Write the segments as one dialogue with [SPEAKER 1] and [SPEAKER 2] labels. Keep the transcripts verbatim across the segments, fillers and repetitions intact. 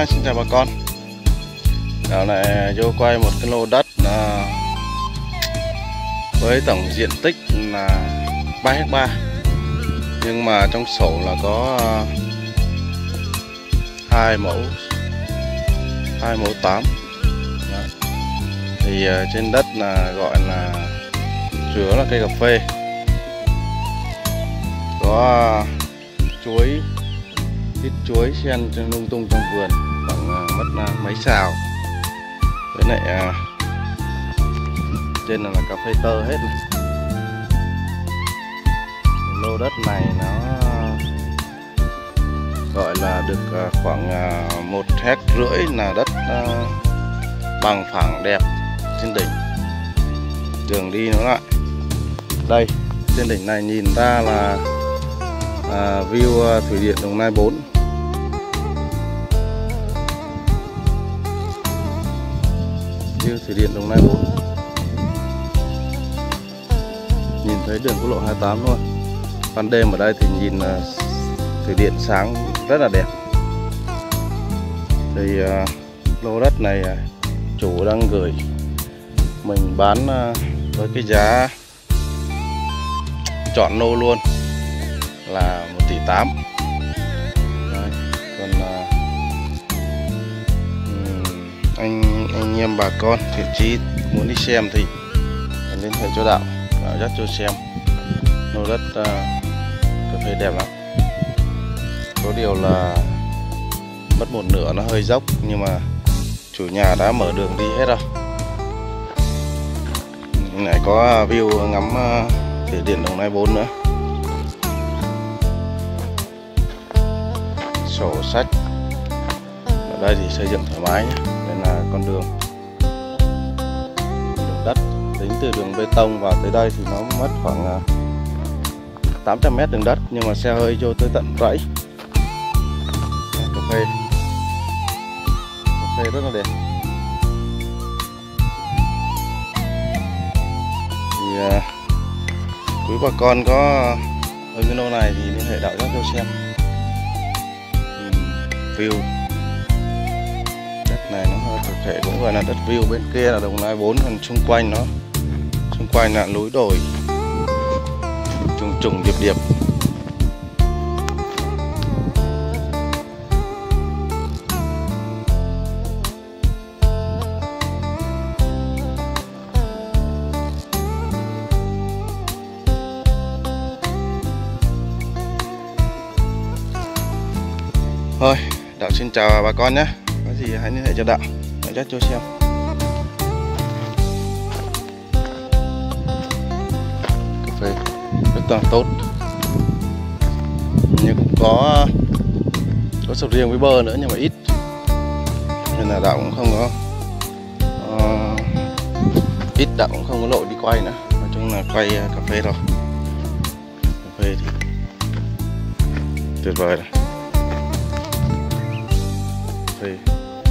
[SPEAKER 1] uh, xin chào bà con. Dạo này vô quay một cái lô đất uh, với tổng diện tích là ba héc ta, nhưng mà trong sổ là có uh, hai mẫu hai mẫu tám. Đó. Thì uh, trên đất là gọi là chủ yếu là cây cà phê, có uh, chuối, ít chuối xen lung tung trong vườn, khoảng uh, mất uh, mấy xào. Với lại uh, trên là, là cà phê tơ hết này. Lô đất này nó gọi là được uh, khoảng uh, một héc rưỡi là đất uh, bằng phẳng đẹp trên đỉnh. Đường đi nó lại đây, trên đỉnh này nhìn ra là uh, view uh, thủy điện Đồng Nai bốn. View thủy điện Đồng Nai bốn, nhìn thấy đường quốc lộ hai mươi tám luôn. Ban đêm ở đây thì nhìn uh, thủy điện sáng rất là đẹp. Thì uh, lô đất này uh, chủ đang gửi mình bán uh, với cái giá chọn lô luôn là một tỷ tám. Đấy. Còn uh, anh anh em bà con thiện chí muốn đi xem thì liên hệ cho Đạo, Đạo dắt cho xem. Lô đất uh, cà phê đẹp lắm. Có điều là mất một nửa nó hơi dốc, nhưng mà chủ nhà đã mở đường đi hết rồi. Lại có view ngắm uh, thủy điện Đồng Nai bốn nữa. Sổ sách ở đây thì xây dựng thoải mái nhé. Đây là con đường đường đất, tính từ đường bê tông vào tới đây thì nó mất khoảng uh, tám trăm mét đường đất, nhưng mà xe hơi vô tới tận rẫy. Cà phê cà phê rất là đẹp. Thì uh, quý bà con có ở cái lô này thì liên hệ Đạo dắt cho xem. View đất này nó thực thể cũng gọi là đất view. Bên kia là Đồng Nai bốn, còn xung quanh nó xung quanh là núi đồi trùng trùng điệp điệp. Thôi, Đạo xin chào bà con nhé. Có gì hãy liên hệ cho Đạo, Đạo dắt cho xem. Cà phê rất là tốt, nhưng cũng có có sầu riêng với bơ nữa, nhưng mà ít, nên là Đạo cũng không có uh, ít Đạo cũng không có lội đi quay nữa. Nói chung là quay cà phê thôi. Cà phê thì tuyệt vời này. Cà phê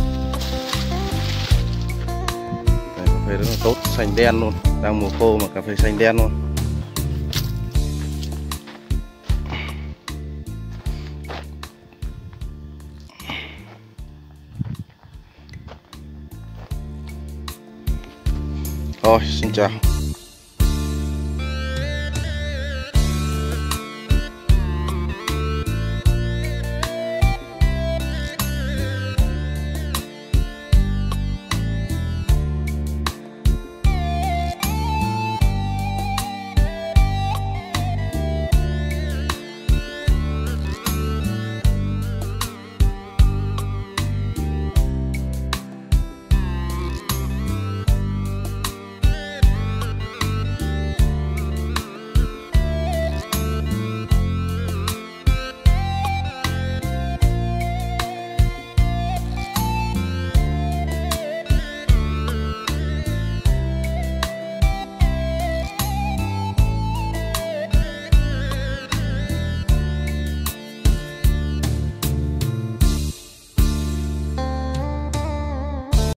[SPEAKER 1] Đây, cà phê rất là tốt, xanh đen luôn, đang mùa khô mà cà phê xanh đen luôn. Thôi, xin chào.